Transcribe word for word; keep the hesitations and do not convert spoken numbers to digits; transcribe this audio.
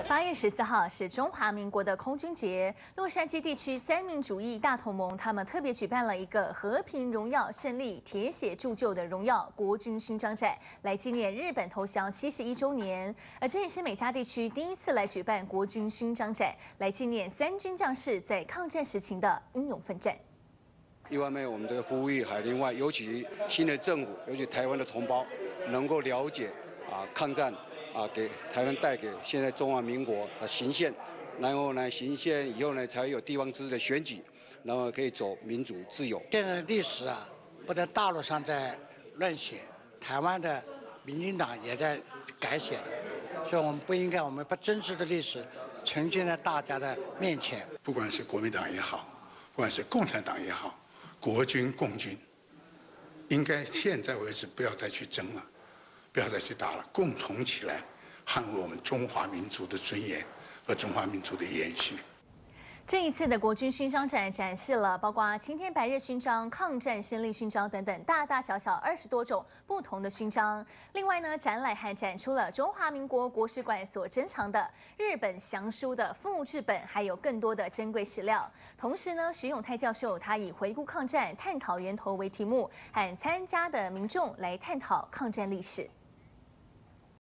八月十四号是中华民国的空军节，洛杉矶地区三民主义大同盟他们特别举办了一个和平荣耀胜利铁血铸就的荣耀国军勋章展，来纪念日本投降七十一周年。而这也是美加地区第一次来举办国军勋章展，来纪念三军将士在抗战时期的英勇奋战。 一方面，我们这个呼吁，还另外，尤其新的政府，尤其台湾的同胞，能够了解啊抗战啊给台湾带给现在中华民国的行宪，然后呢行宪以后呢才有地方自治的选举，然后可以走民主自由。 现在的历史啊，不在大陆上在乱写，台湾的民进党也在改写了，所以我们不应该，我们把真实的历史呈现在大家的面前。 不管是国民党也好，不管是共产党也好。 国军、共军，应该现在为止不要再去争了，不要再去打了，共同起来捍卫我们中华民族的尊严和中华民族的延续。 这一次的国军勋章展展示了包括青天白日勋章、抗战胜利勋章等等大大小小二十多种不同的勋章。另外呢，展览还展出了中华民国国史馆所珍藏的日本降书的复制本，还有更多的珍贵史料。同时呢，徐永泰教授他以回顾抗战、探讨源头为题目，和参加的民众来探讨抗战历史。